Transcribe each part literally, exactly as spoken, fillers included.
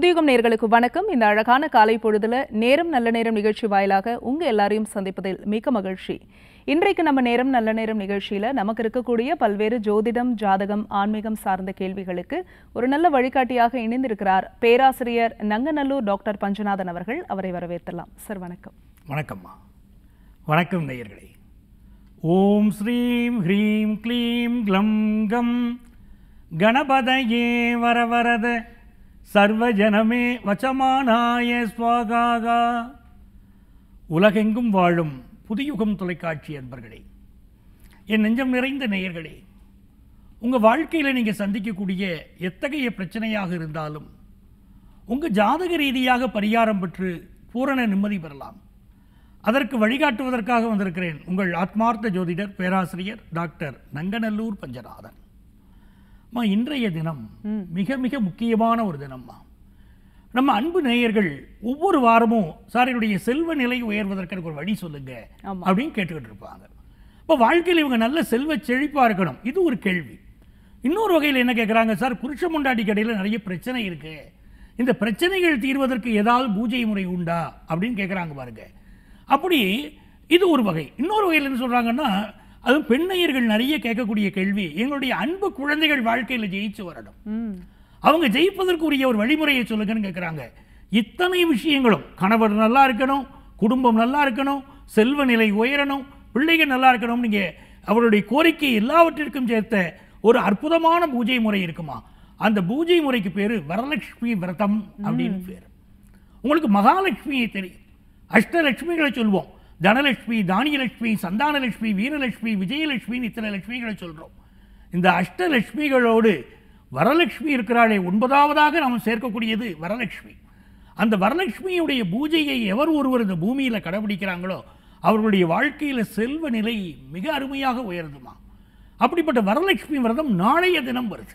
புதியுகம் நேயர்களுக்கு வணக்கம். இந்த அழகான காலை பொழுதுல நேரம் நல்ல நேரம் நிகழ்ச்சி வாயிலாக உங்க எல்லாரையும் சந்திப்பதில் மிக்க மகிழ்ச்சி. இன்றைக்கு நம்ம நேரம் நல்ல நேரம் நிகழ்ச்சியில நமக்கு இருக்கக்கூடிய பல்வேறு ஜோதிடம், ஜாதகம், ஆன்மீகம் சார்ந்த கேள்விகளுக்கு ஒரு நல்ல வழிகாட்டியாக இணைந்திருக்கிறார் பேராசிரியர் நங்கநல்லூர் டாக்டர் பஞ்சநாதன் அவர்கள். அவரை வரவேற்கலாம். சார் வணக்கம். வணக்கம்மா. வணக்கம் நேயர்களே. ஓம் ஸ்ரீம் ஹ்ரீம் க்ளீம் க்ளம் கம் கணபதயே வரவரத சர்வஜனமே வச்சமானாய ஸ்வாகாகா. உலகெங்கும் வாழும் புதியுகம் தொலைக்காட்சி அன்பர்களே, என் நெஞ்சம் நிறைந்த நேயர்களே, உங்கள் வாழ்க்கையில் நீங்கள் சந்திக்கக்கூடிய எத்தகைய பிரச்சனையாக இருந்தாலும் உங்கள் ஜாதக ரீதியாக பரிகாரம் பெற்று பூரண நிம்மதி பெறலாம். அதற்கு வழிகாட்டுவதற்காக வந்திருக்கிறேன் உங்கள் ஆத்மார்த்த ஜோதிடர் பேராசிரியர் டாக்டர் நங்கநல்லூர் பஞ்சநாதன். மா, இன்றைய தினம் மிக மிக முக்கியமான ஒரு தினம்மா. நம்ம அன்பு நேயர்கள் ஒவ்வொரு வாரமும் சார் என்னுடைய செல்வ நிலை உயர்வதற்கு எனக்கு ஒரு வழி சொல்லுங்க அப்படின்னு கேட்டுக்கிட்டு இருப்பாங்க. இப்போ வாழ்க்கையில் இவங்க நல்ல செல்வ செழிப்பாக இருக்கணும், இது ஒரு கேள்வி. இன்னொரு வகையில் என்ன கேட்குறாங்க, சார் புருஷ முண்டாட்டி கடையில் நிறைய பிரச்சனை இருக்கு, இந்த பிரச்சனைகள் தீர்வதற்கு ஏதாவது பூஜை முறை உண்டா அப்படின்னு கேட்குறாங்க பாருங்க. அப்படி இது ஒரு வகை. இன்னொரு வகையில் என்ன சொல்கிறாங்கன்னா, அதுவும் பெண்ணையர்கள் நிறைய கேட்கக்கூடிய கேள்வி, எங்களுடைய அன்பு குழந்தைகள் வாழ்க்கையில் ஜெயிச்சு வரணும், அவங்க ஜெயிப்பதற்குரிய ஒரு வழிமுறையை சொல்லுங்கன்னு கேட்குறாங்க. இத்தனை விஷயங்களும், கணவர் நல்லா இருக்கணும், குடும்பம் நல்லா இருக்கணும், செல்வ நிலை உயரணும், பிள்ளைகள் நல்லா இருக்கணும், நீங்கள் அவருடைய கோரிக்கை எல்லாவற்றிற்கும் சேர்த்த ஒரு அற்புதமான பூஜை முறை இருக்குமா. அந்த பூஜை முறைக்கு பேர் வரலட்சுமி விரதம் அப்படின்னு பேர். உங்களுக்கு மகாலட்சுமியை தெரியும், அஷ்டலட்சுமிகளை சொல்வோம். தனலட்சுமி, தானியலட்சுமி, சந்தானலட்சுமி, வீரலட்சுமி, விஜயலட்சுமின்னு இத்தனை லட்சுமிகளை சொல்கிறோம். இந்த அஷ்டலட்சுமிகளோடு வரலட்சுமி இருக்கிறாளே, ஒன்பதாவதாக நாம் சேர்க்கக்கூடியது வரலட்சுமி. அந்த வரலட்சுமியுடைய பூஜையை எவர் ஒருவர் இந்த பூமியில் கடைபிடிக்கிறாங்களோ அவர்களுடைய வாழ்க்கையில் செல்வ நிலை மிக அருமையாக உயருதுமா. அப்படிப்பட்ட வரலட்சுமி விரதம் நாளைய தினம் வருது.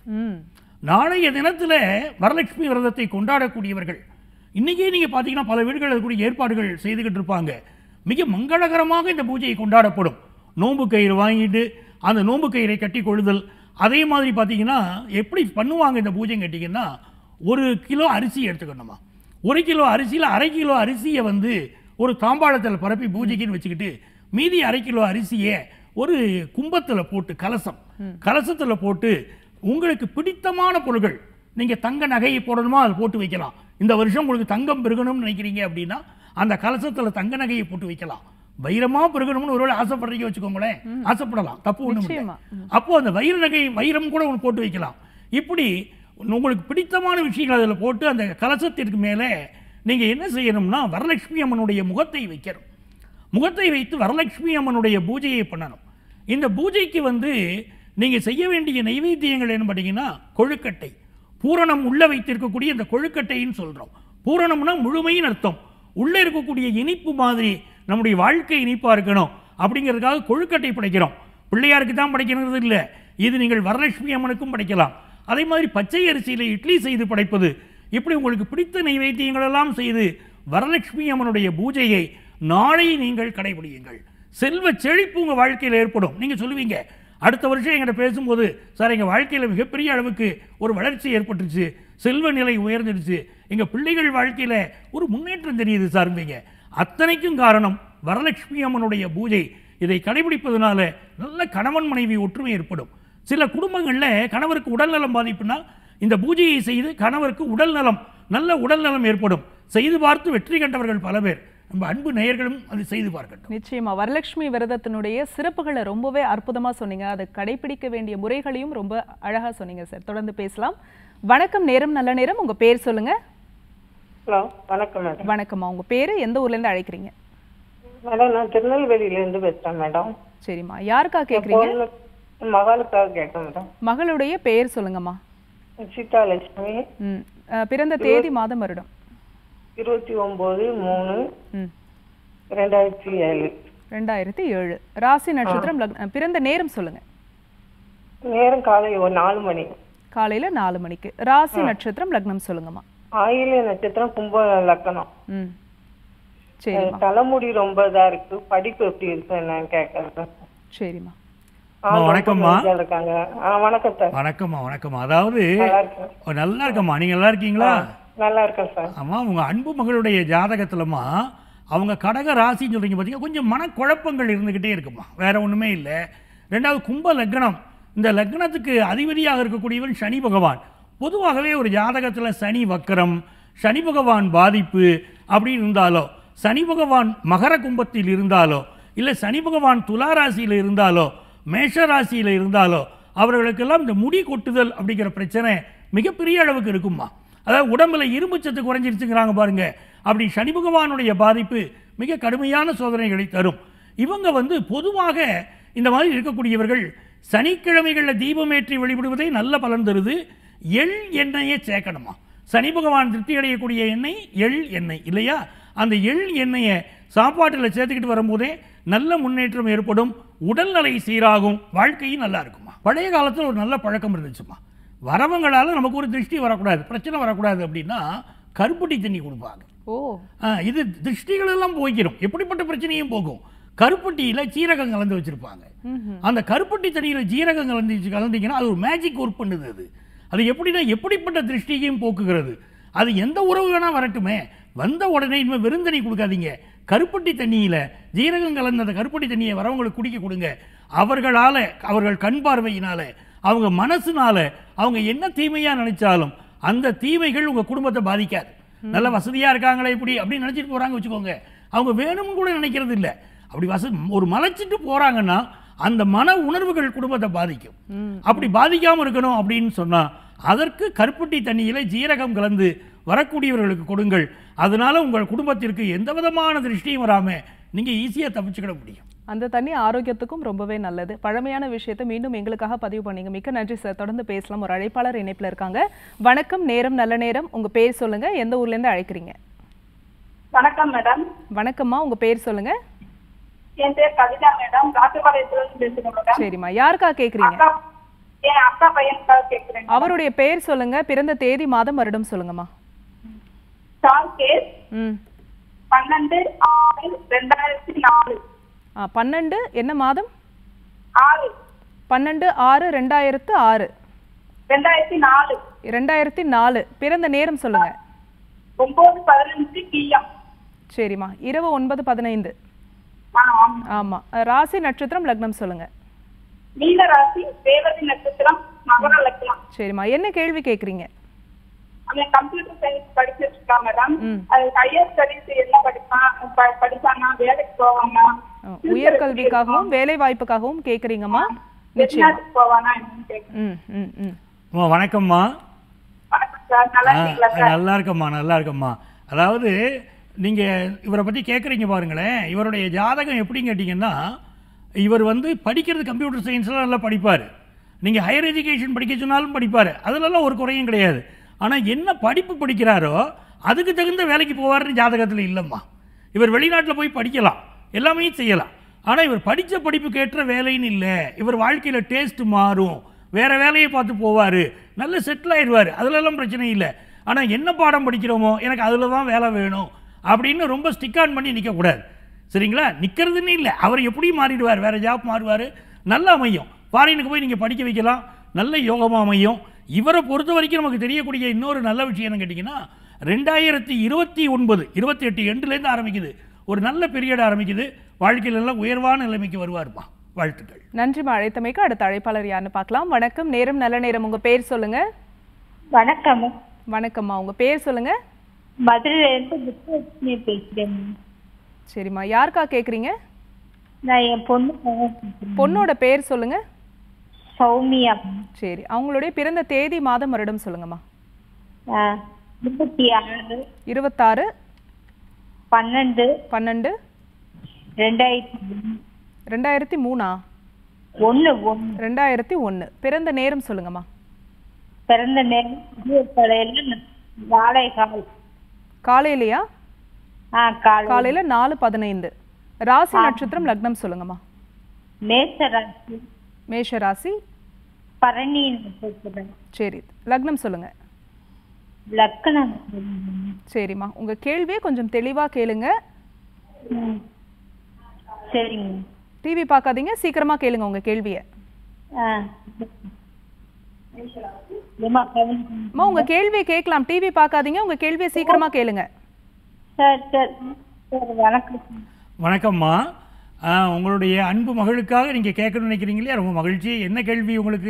நாளைய தினத்தில் வரலட்சுமி விரதத்தை கொண்டாடக்கூடியவர்கள் இன்றைக்கே நீங்கள் பார்த்தீங்கன்னா பல வீடுகளில் இருக்கக்கூடிய ஏற்பாடுகள் செய்துக்கிட்டு இருப்பாங்க. மிக மங்களகரமாக இந்த பூஜையை கொண்டாடப்படும். நோன்பு கயிறு வாங்கிட்டு அந்த நோன்பு கயிறை கட்டி கொள்ளுதல். அதே மாதிரி பார்த்தீங்கன்னா எப்படி பண்ணுவாங்க இந்த பூஜை கேட்டிங்கன்னா, ஒரு கிலோ அரிசி எடுத்துக்கணுமா. ஒரு கிலோ அரிசியில் அரை கிலோ அரிசியை வந்து ஒரு தாம்பாளத்தில் பரப்பி பூஜைக்குன்னு வச்சுக்கிட்டு மீதி அரை கிலோ அரிசியை ஒரு கும்பத்தில் போட்டு கலசம் கலசத்தில் போட்டு உங்களுக்கு பிடித்தமான பொருட்கள், நீங்கள் தங்க நகையை போடணுமா அதை போட்டு வைக்கலாம். இந்த வருஷம் உங்களுக்கு தங்கம் பெருகணும்னு நினைக்கிறீங்க அப்படின்னா அந்த கலசத்தில் தங்க நகையை போட்டு வைக்கலாம். வைரமா பெருகணும்னு ஒருவேளை ஆசைப்படுறீங்க வச்சுக்கோங்களேன், ஆசைப்படலாம், தப்பு ஒன்றும் இல்லை. அப்போ அந்த வைர நகை வைரம் கூட ஒன்று போட்டு வைக்கலாம். இப்படி உங்களுக்கு பிடித்தமான விஷயங்கள் அதில் போட்டு அந்த கலசத்திற்கு மேலே நீங்கள் என்ன செய்யணும்னா வரலட்சுமி அம்மனுடைய முகத்தை வைக்கணும். முகத்தை வைத்து வரலட்சுமி அம்மனுடைய பூஜையை பண்ணணும். இந்த பூஜைக்கு வந்து நீங்கள் செய்ய வேண்டிய நைவேத்தியங்கள் என்ன பார்த்தீங்கன்னா, கொழுக்கட்டை, பூரணம் உள்ளே வைத்திருக்கக்கூடிய இந்த கொழுக்கட்டைன்னு சொல்கிறோம். பூரணம்னா முழுமையின் அர்த்தம். உள்ளே இருக்கக்கூடிய இனிப்பு மாதிரி நம்முடைய வாழ்க்கை இனிப்பாக இருக்கணும் அப்படிங்கிறதுக்காக கொழுக்கட்டை படைக்கிறோம். பிள்ளையாருக்கு தான் படைக்கிறது இல்லை, இது நீங்கள் வரலட்சுமி அம்மனுக்கும் படைக்கலாம். அதே மாதிரி பச்சை அரிசியில் இட்லி செய்து படைப்பது, இப்படி உங்களுக்கு பிடித்த நைவேத்தியங்களெல்லாம் செய்து வரலட்சுமி அம்மனுடைய பூஜையை நாளை நீங்கள் கடைபிடியுங்கள். செல்வ செழிப்பு உங்கள் வாழ்க்கையில் ஏற்படும். நீங்கள் சொல்லுவீங்க, அடுத்த வருஷம் எங்கிட்ட பேசும்போது, சார் எங்கள் வாழ்க்கையில் மிகப்பெரிய அளவுக்கு ஒரு வளர்ச்சி ஏற்பட்டுருச்சு, செல்வ நிலை உயர்ந்துடுச்சு, எங்கள் பிள்ளைகள் வாழ்க்கையில் ஒரு முன்னேற்றம் தெரியுது சார்ந்தீங்க. அத்தனைக்கும் காரணம் வரலட்சுமி அம்மனுடைய பூஜை. இதை கடைபிடிப்பதனால நல்ல கணவன் மனைவி ஒற்றுமை ஏற்படும். சில குடும்பங்களில் கணவருக்கு உடல்நலம் பாதிப்புனா இந்த பூஜையை செய்து கணவருக்கு உடல் நலம், நல்ல உடல் நலம் ஏற்படும். செய்து பார்த்து வெற்றி கண்டவர்கள் பல பேர். நம்ம அன்பு நேயர்களும் அது செய்து பார்க்கட்டும். நிச்சயமா வரலட்சுமி விரதத்தினுடைய சிறப்புகளை ரொம்பவே அற்புதமா சொன்னீங்க. அதை கடைபிடிக்க வேண்டிய முறைகளையும் ரொம்ப அழகா சொன்னீங்க சார். தொடர்ந்து பேசலாம். வணக்கம், நேரம் நல்ல நேரம். உங்க பேர் சொல்லுங்க. ஹலோ, வணக்கம் மேடம். வணக்கம்மா, உங்க பேரு, எந்த ஊர்ல இருந்து அழைக்கிறீங்க? மேடம், நான் திருநெல்வேலியில இருந்து பேசுறேன் மேடம். சரிம்மா, யாருக்கா கேக்குறீங்க? மகளுக்காக கேட்க மேடம். மகளுடைய பெயர் சொல்லுங்கம்மா. சீதாலட்சுமி. ம், பிறந்த தேதி, மாதம், வருடம்? இருபத்தி ஒன்பது மூணு ரெண்டாயிரத்தி ஏழு. ரெண்டாயிரத்தி ஏழு. ராசி, நட்சத்திரம், லக்னம், பிறந்த நேரம் சொல்லுங்க. நேரம் காலை ஒரு நாலு மணி. காலையில நாலு மணிக்கு. ராசி, நட்சத்திரம், லக்னம் சொல்லுங்கம்மா. ஆயில நட்சத்திரம், கும்ப லக்னம். ம், சரிம்மா. தலைமுடி ரொம்ப இதா இருக்கு, படிப்பு எப்படி இருக்கு என்னன்னு கேட்கறேன். சரிம்மா. வணக்கம்மா. இருக்காங்க. வணக்கம் சார். வணக்கம்மா. வணக்கம்மா. அதாவது நல்லா இருக்கம்மா, நீங்க நல்லா இருக்கீங்களா? நல்லா இருக்கேன் சார். ஆமா, உங்க அன்பு மகளுடைய ஜாதகத்துலமா அவங்க கடக ராசின்னு சொல்றீங்க பார்த்தீங்கன்னா கொஞ்சம் மனக்குழப்பங்கள் இருந்துக்கிட்டே இருக்குமா, வேற ஒன்றுமே இல்லை. ரெண்டாவது கும்ப லக்னம், இந்த லக்னத்துக்கு அதிபதியாக இருக்கக்கூடியவன் சனி பகவான். பொதுவாகவே ஒரு ஜாதகத்தில் சனி வக்கரம், சனி பகவான் பாதிப்பு அப்படின்னு இருந்தாலோ, சனி பகவான் மகர கும்பத்தில் இருந்தாலோ, இல்லை சனி பகவான் துலா ராசியில் இருந்தாலோ, மேஷ ராசியில் இருந்தாலோ, அவர்களுக்கெல்லாம் இந்த முடி கொட்டுதல் அப்படிங்கிற பிரச்சனை மிகப்பெரிய அளவுக்கு இருக்குமா. அதாவது உடம்புல இரும்பு சத்து குறைஞ்சிருச்சுங்கிறாங்க பாருங்க, அப்படி சனி பகவானுடைய பாதிப்பு மிக கடுமையான சோதனைகளை தரும். இவங்க வந்து பொதுவாக இந்த மாதிரி இருக்கக்கூடியவர்கள் சனிக்கிழமைகளில் தீபமேற்றி வழிபடுவதை நல்ல பலன் தருது. எள் எண்ணெயை சேர்க்கணுமா, சனி பகவான் திருப்தி அடையக்கூடிய எண்ணெய் எள் எண்ணெய் இல்லையா, அந்த எள் எண்ணெயை சாப்பாட்டில் சேர்த்துக்கிட்டு வரும்போதே நல்ல முன்னேற்றம் ஏற்படும், உடல்நிலை சீராகும், வாழ்க்கையும் நல்லா இருக்குமா. பழைய காலத்தில் ஒரு நல்ல பழக்கம் இருந்துச்சுமா, வரவங்களால் நமக்கு ஒரு திருஷ்டி வரக்கூடாது, பிரச்சனை வரக்கூடாது அப்படின்னா கருப்பட்டி தண்ணி கொடுப்பாங்க. ஓ, இது திருஷ்டிகள் எல்லாம் போய்க்கிறோம், எப்படிப்பட்ட பிரச்சனையும் போகும். கருப்பட்டியில் சீரகம் கலந்து வச்சிருப்பாங்க. அந்த கருப்பட்டி தண்ணியில் ஜீரகம் கலந்து கலந்தீங்கன்னா அது ஒரு மேஜிக் ஒர்க் பண்ணுது. அது அது எப்படின்னா எப்படிப்பட்ட திருஷ்டியையும் போக்குகிறது. அது எந்த உறவு வேணா வரட்டுமே, வந்த உடனே இனிமேல் விருந்தணி கொடுக்காதீங்க, கருப்பட்டி தண்ணியில் ஜீரகம் கலந்த அந்த கருப்பட்டி தண்ணியை வரவங்களுக்கு குடிக்க கொடுங்க. அவர்களால், அவர்கள் கண் பார்வையினால, அவங்க மனசுனால அவங்க என்ன தீமையாக நினைச்சாலும் அந்த தீமைகள் உங்கள் குடும்பத்தை பாதிக்காது. நல்ல வசதியாக இருக்காங்களே இப்படி அப்படின்னு நினச்சிட்டு போகிறாங்க வச்சுக்கோங்க, அவங்க வேணும்னு கூட நினைக்கிறது இல்லை. அப்படி வச ஒரு மலைச்சிட்டு போகிறாங்கன்னா அந்த மன உணர்வுகள் குடும்பத்தை பாதிக்கும். அப்படி பாதிக்காமல் இருக்கணும் அப்படின்னு சொன்னால் அதற்கு கருப்பட்டி தண்ணியில் ஜீரகம் கலந்து வரக்கூடியவர்களுக்கு கொடுங்கள். அதனால உங்கள் குடும்பத்திற்கு எந்த விதமான திருஷ்டியும் வராமல் நீங்கள் ஈஸியாக தப்பிச்சுக்கிட முடியும். அந்த தண்ணி ஆரோக்கியத்துக்கும் ரொம்பவே நல்லது. பழமையான விஷயத்தை மீண்டும் எங்களுக்காக பதிவு பண்ணீங்க, மிக்க நன்றி சார். தொடர்ந்து பேசலாம். ஒரு அழைப்பாளர் இணைப்பில் இருக்காங்க. வணக்கம், நேரம் நல்ல நேரம். உங்க பேர் சொல்லுங்க, எந்த ஊர்ல இருந்து அழைக்கிறீங்க? வணக்கம் மேடம். வணக்கம்மா, உங்க பேர் சொல்லுங்க. என் பேர் கவிதா மேடம், ராஜபாளையத்துல இருந்து பேசுறேன் மேடம். சரிம்மா, யாருக்கா கேக்குறீங்க? என் அக்கா பையனுக்காக கேக்குறேன். அவருடைய பேர் சொல்லுங்க, பிறந்த தேதி மாதம் வருடம் சொல்லுங்கம்மா. சால் கேஸ் ம் பன்னெண்டு ஆறு ரெண்டாயிரத்தி நாலு. ஆ, பன்னெண்டு என்ன மாதம்? ஆறு பன்னெண்டு ஆறு ரெண்டாயிரத்து ஆறு ரெண்டாயிரத்தி நாலு ரெண்டாயிரத்தி நாலு. பிறந்த நேரம் சொல்லுங்க. ஒன்பது பதினஞ்சு பிஎம். சரிம்மா, இரவு ஒன்பது பதினைந்து. ஆமா. ராசி நட்சத்திரம் லக்னம் சொல்லுங்க. மீன ராசி, ரேவதி நட்சத்திரம், மகர லக்னம். சரிம்மா, என்ன கேள்வி கேக்குறீங்க? அவன் கம்ப்யூட்டர் சயின்ஸ் படிச்சிட்டு இருக்கான் மேடம். அது ஹையர் ஸ்டடீஸ் என்ன படிப்பான், படிப்பானா, வேலைக்கு போவானா, உயர்கல்விக்காகவும் வேலை வாய்ப்புக்காகவும் கேக்குறீங்கம்மா? நிச்சயம் போவானா என்னன்னு கேக்குறேன். ம் ம் ம் வணக்கம்மா. வணக்கம் சார், நல்லா இருக்கீங்களா சார்? நல்லா இருக்கம்மா, நல்லா இருக்கம்மா. அதாவது நீங்கள் இவரை பற்றி கேட்குறீங்க பாருங்களேன், இவருடைய ஜாதகம் எப்படின்னு கேட்டிங்கன்னா, இவர் வந்து படிக்கிறது கம்ப்யூட்டர் சயின்ஸ்லாம் நல்லா படிப்பார், நீங்கள் ஹையர் எஜுகேஷன் படிக்க சொன்னாலும் படிப்பார், அதிலெல்லாம் ஒரு குறையும் கிடையாது. ஆனால் என்ன படிப்பு படிக்கிறாரோ அதுக்கு தகுந்த வேலைக்கு போவார்னு ஜாதகத்தில் இல்லைம்மா. இவர் வெளிநாட்டில் போய் படிக்கலாம், எல்லாமே செய்யலாம், ஆனால் இவர் படித்த படிப்புக்கு ஏற்ற வேலைன்னு இல்லை. இவர் வாழ்க்கையில் டேஸ்ட் மாறும், வேறு வேலையை பார்த்து போவார், நல்ல செட்டில் ஆயிடுவார், அதிலெல்லாம் பிரச்சனை இல்லை. ஆனால் என்ன பாடம் படிக்கிறோமோ எனக்கு அதில் தான் வேலை வேணும் அப்படின்னு ரொம்ப ஸ்டிக் ஆன் பண்ணி நிற்கக்கூடாது. சரிங்களா? நிற்கிறதுன்னு இல்லை, அவர் எப்படியும் மாறிடுவார், வேறு ஜாப் மாறுவார், நல்ல அமையும். ஃபாரினுக்கு போய் நீங்கள் படிக்க வைக்கலாம், நல்ல யோகமாக அமையும். இவரை பொறுத்த வரைக்கும் நமக்கு தெரியக்கூடிய இன்னொரு நல்ல விஷயம் என்ன கேட்டிங்கன்னா, ரெண்டாயிரத்தி இருபத்தி ஒன்பது இருபத்தி எட்டு எண்டுலேருந்து ஆரம்பிக்குது, ஒரு நல்ல பீரியட் ஆரம்பிக்குது, வாழ்க்கையில் எல்லாம் உயர்வான நிலைமைக்கு வருவார்ப்பா. வாழ்த்துக்கள். நன்றிமா அழைத்தமைக்கு. அடுத்த அழைப்பாளர் யாருன்னு பார்க்கலாம். வணக்கம், நேரம் நல்ல நேரம். உங்க பேர் சொல்லுங்க. வணக்கம். வணக்கம்மா, உங்க பேர் சொல்லுங்க. மதுரையிலிருந்து முத்துலட்சுமி பேசுறேன். சரிம்மா, யாருக்கா கேக்குறீங்க? நான் என் பொண்ணு. பொண்ணோட பேர் சொல்லுங்க. சௌமியா. சரி, அவங்களுடைய பிறந்த தேதி மாதம் வருடம் சொல்லுங்கம்மா. இருபத்தி ஆறு இருபத்தாறு பன்னெண்டு பன்னெண்டு ரெண்டாயிரத்தி ரெண்டாயிரத்தி மூணா ஒன்று ஒன்று ரெண்டாயிரத்தி ஒன்று. பிறந்த நேரம் சொல்லுங்கம்மா. பிறந்த நேரம் காலை காலை காலையிலையா? ஆ, காலை காலையில நாலு பதினைந்து. ராசி நட்சத்திரம் லக்னம் சொல்லுங்கம்மா. மேஷ ராசி. மேஷ ராசி, பரணி நட்சத்திரம். சரி, லக்னம் சொல்லுங்க. லக்னம். சரிம்மா, உங்க கேள்வியை கொஞ்சம் தெளிவா கேளுங்க. சரிங்க. டிவி பார்க்காதீங்க, சீக்கிரமா கேளுங்க உங்க கேள்வியை. அம்மா உங்க கேள்வியை கேட்கலாம், டிவி பார்க்காதீங்க, உங்க கேள்வியை சீக்கிரமா கேளுங்க. சார் சார் சார் வணக்கம். வணக்கம்மா. ஆ, உங்களுடைய அன்பு மகளுக்காக நீங்க கேட்கணும்னு நினைக்கிறீங்களே, ரொம்ப மகிழ்ச்சி. என்ன கேள்வி உங்களுக்கு?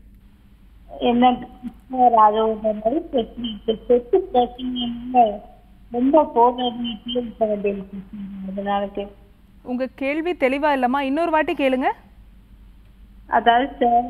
என்ன சார், அது ஒரு மாதிரி பிரச்சனை இருக்கு. சொத்து பிரச்சனை ரொம்ப போராடி அதனால உங்க கேள்வி தெளிவா இல்லம்மா, இன்னொரு வாட்டி கேளுங்க. அதாவது சார்,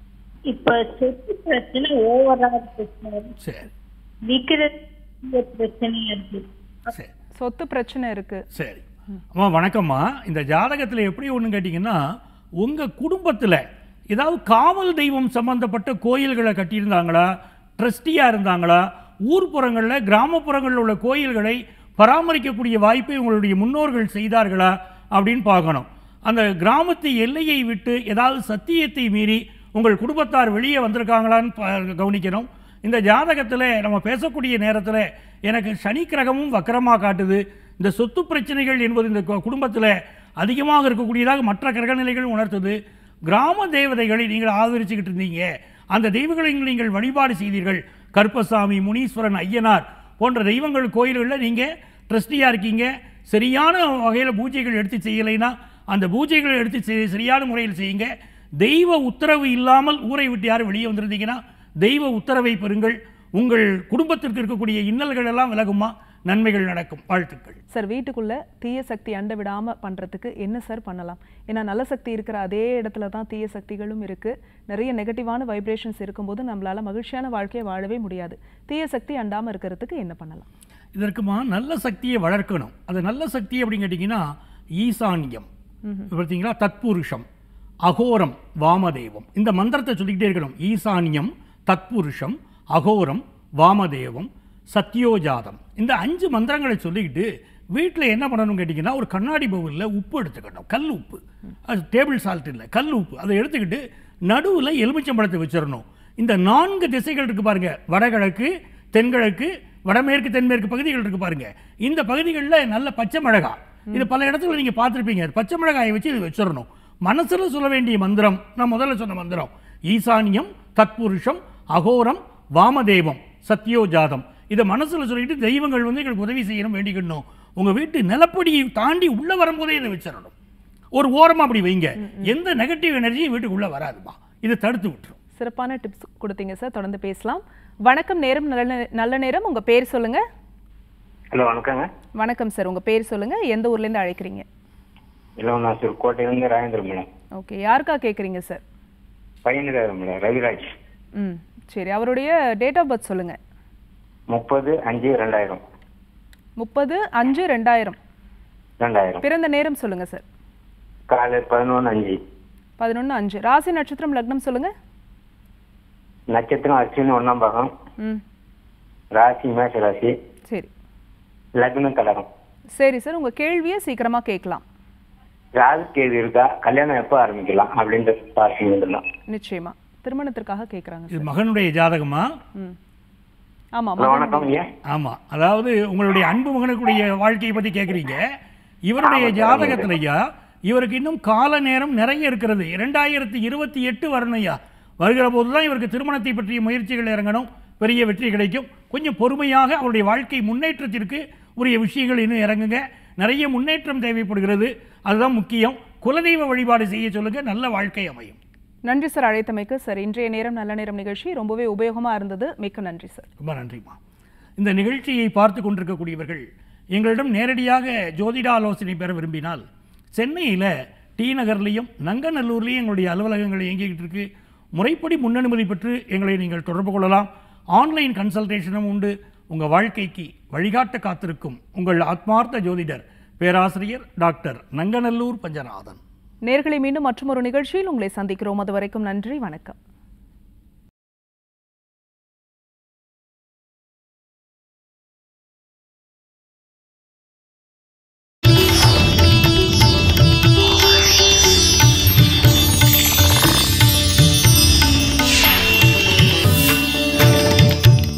இப்ப சொத்து பிரச்சனை ஓவரா இருக்கு சார். சரி விக்கிற பிரச்சனையா இருக்கு. சரி சொத்து பிரச்சனை இருக்கு. சரி அம்மா வணக்கம்மா. இந்த ஜாதகத்தில் எப்படி ஒன்று கேட்டிங்கன்னா, உங்கள் குடும்பத்தில் ஏதாவது காவல் தெய்வம் சம்பந்தப்பட்ட கோயில்களை கட்டியிருந்தாங்களா, ட்ரஸ்டியாக இருந்தாங்களா, ஊர்ப்புறங்களில் கிராமப்புறங்களில் உள்ள கோயில்களை பராமரிக்கக்கூடிய வாய்ப்பை உங்களுடைய முன்னோர்கள் செய்தார்களா அப்படின்னு பார்க்கணும். அந்த கிராமத்து எல்லையை விட்டு ஏதாவது சத்தியத்தை மீறி உங்கள் குடும்பத்தார் வெளியே வந்திருக்காங்களான்னு கவனிக்கணும். இந்த ஜாதகத்தில் நம்ம பேசக்கூடிய நேரத்தில் எனக்கு சனி கிரகமும் வக்கரமாக காட்டுது. இந்த சொத்து பிரச்சனைகள் என்பது இந்த குடும்பத்தில் அதிகமாக இருக்கக்கூடியதாக மற்ற கிரகநிலைகள் உணர்த்துது. கிராம தேவதைகளை நீங்கள் ஆதரிச்சுக்கிட்டு இருந்தீங்க, அந்த தெய்வங்களை நீங்கள் வழிபாடு செய்தீர்கள். கருப்பசாமி, முனீஸ்வரன், ஐயனார் போன்ற தெய்வங்கள் கோயில்களில் நீங்கள் ட்ரஸ்டியாக இருக்கீங்க. சரியான வகையில் பூஜைகள் எடுத்து செய்யலைன்னா அந்த பூஜைகளை எடுத்து சரியான முறையில் செய்யுங்க. தெய்வ உத்தரவு இல்லாமல் ஊரை விட்டு யாரும் வெளியே வந்திருந்தீங்கன்னா தெய்வ உத்தரவை பெறுங்கள். உங்கள் குடும்பத்திற்கு இருக்கக்கூடிய இன்னல்கள் எல்லாம் விலகுமா, நன்மைகள் நடக்கும். வாழ்த்துக்கள். சார், வீட்டுக்குள்ள தீய சக்தி அண்ட விடாம பண்றதுக்கு என்ன சார் பண்ணலாம்? ஏன்னா நல்ல சக்தி இருக்கிற அதே இடத்துல தான் தீய சக்திகளும் இருக்கு. நிறைய நெகட்டிவான வைப்ரேஷன்ஸ் இருக்கும்போது நம்மளால மகிழ்ச்சியான வாழ்க்கையை வாழவே முடியாது. தீய சக்தி அண்டாம இருக்கிறதுக்கு என்ன பண்ணலாம்? இதற்குமா நல்ல சக்தியை வளர்க்கணும். அது நல்ல சக்தி அப்படின்னு கேட்டிங்கன்னா ஈசான்யம் பார்த்தீங்களா, தத்புருஷம், அகோரம், வாமதேவம். இந்த மந்திரத்தை சொல்லிக்கிட்டே இருக்கணும். ஈசான்யம், தத்புருஷம், அகோரம், வாமதேவம், சத்யோஜாதம். இந்த அஞ்சு மந்திரங்களை சொல்லிக்கிட்டு வீட்டில் என்ன பண்ணணும்னு கேட்டிங்கன்னா, ஒரு கண்ணாடி பவுலில் உப்பு எடுத்துக்கணும். கல் உப்பு, அது டேபிள் சால்ட் இல்லை, கல் உப்பு. அதை எடுத்துக்கிட்டு நடுவில் எலுமிச்சம்பழத்தை வச்சிடணும். இந்த நான்கு திசைகள் இருக்குது பாருங்கள், வடகிழக்கு, தென்கிழக்கு, வடமேற்கு, தென்மேற்கு பகுதிகள் இருக்குது பாருங்கள். இந்த பகுதிகளில் நல்ல பச்சை மிளகா, இது பல இடத்துல நீங்கள் பார்த்துருப்பீங்க. பச்சை மிளகாயை வச்சு இது வச்சிடணும். மனசில் சொல்ல வேண்டிய மந்திரம் நான் முதல்ல சொன்ன மந்திரம் ஈசான்யம், தத்புருஷம், அகோரம், வாமதேவம், சத்யோஜாதம். இதை மனசில் சொல்லிட்டு தெய்வங்கள் வந்து எங்களுக்கு உதவி செய்யணும் வேண்டிக்கணும். உங்கள் வீட்டு நிலப்படியை தாண்டி உள்ளே வரும்போதே இதை வச்சிடணும். ஒரு ஓரமாக அப்படி வைங்க. எந்த நெகட்டிவ் எனர்ஜியும் வீட்டுக்குள்ளே வராதுமா. இதை தடுத்து விட்டுரும். சிறப்பான டிப்ஸ் கொடுத்தீங்க சார். தொடர்ந்து பேசலாம். வணக்கம். நேரம் நல்ல நல்ல நேரம். உங்கள் பேர் சொல்லுங்கள். ஹலோ வணக்கங்க. வணக்கம் சார், உங்கள் பேர் சொல்லுங்கள், எந்த ஊர்லேருந்து அழைக்கிறீங்க? இல்லை, நான் சார் கோட்டையிலேருந்து ராஜேந்திர மேடம். ஓகே, யாருக்கா கேட்குறீங்க சார்? பையனுக்காக மேடம், ரவிராஜ். ம் சரி, அவருடைய டேட் ஆஃப் பர்த் சொல்லுங்கள். முப்பது அஞ்சு ரெண்டாயிரம். முப்பது அஞ்சு ரெண்டாயிரம் ரெண்டாயிரம். பிறந்த நேரம் சொல்லுங்கள் சார். காலை பதினொன்று அஞ்சு. பதினொன்று அஞ்சு. ராசி, நட்சத்திரம், லக்னம் சொல்லுங்கள். நட்சத்திரம் அஸ்வினி ஒன்றாம் பாகம். ம் ராசி மேஷ ராசி. சரி, லக்னம் கடகம். சரி சார், உங்கள் கேள்வியை சீக்கிரமாக கேட்கலாம். ராகு கேள்வி இருக்கா, கல்யாணம் எப்போ ஆரம்பிக்கலாம் அப்படின்ற பார்க்கலாம். நிச்சயமா, திருமணத்திற்காக கேட்குறாங்க. இது மகனுடைய ஜாதகமா? ம் ஆமாம். வணக்கம் ஐயா. ஆமாம், அதாவது உங்களுடைய அன்பு மகனுக்குடைய வாழ்க்கையை பற்றி கேட்குறீங்க. இவருடைய ஜாதகத்தில் ஐயா, இவருக்கு இன்னும் கால நேரம் நிறைய இருக்கிறது. இரண்டாயிரத்தி இருபத்தி எட்டு வரணும் ஐயா. வருகிற போது தான் இவருக்கு திருமணத்தை பற்றிய முயற்சிகள் இறங்கணும், பெரிய வெற்றி கிடைக்கும். கொஞ்சம் பொறுமையாக அவருடைய வாழ்க்கை முன்னேற்றத்திற்கு உரிய விஷயங்கள் இன்னும் இறங்குங்க. நிறைய முன்னேற்றம் தேவைப்படுகிறது, அதுதான் முக்கியம். குலதெய்வ வழிபாடு செய்ய சொல்லுங்க, நல்ல வாழ்க்கை அமையும். நன்றி சார் அழைத்தமைக்கு. சார், இன்றைய நேரம் நல்ல நேரம் நிகழ்ச்சி ரொம்பவே உபயோகமாக இருந்தது. மிக்க நன்றி சார். ரொம்ப நன்றிம்மா. இந்த நிகழ்ச்சியை பார்த்து கொண்டிருக்கக்கூடியவர்கள் எங்களிடம் நேரடியாக ஜோதிட ஆலோசனை பெற விரும்பினால் சென்னையில் டி நகர்லையும் நங்கநல்லூர்லேயும் எங்களுடைய அலுவலகங்கள் இயங்கிக்கிட்டு இருக்கு. முறைப்படி முன்னனுமதி பெற்று எங்களை நீங்கள் தொடர்பு கொள்ளலாம். ஆன்லைன் கன்சல்டேஷனும் உண்டு. உங்கள் வாழ்க்கைக்கு வழிகாட்ட காத்திருக்கும் உங்கள் ஆத்மார்த்த ஜோதிடர் பேராசிரியர் டாக்டர் நங்கநல்லூர் பஞ்சநாதன். நேர்களை மீண்டும் மற்றொரு நிகழ்ச்சியில் உங்களை சந்திக்கிறோம். அது வரைக்கும் நன்றி, வணக்கம்.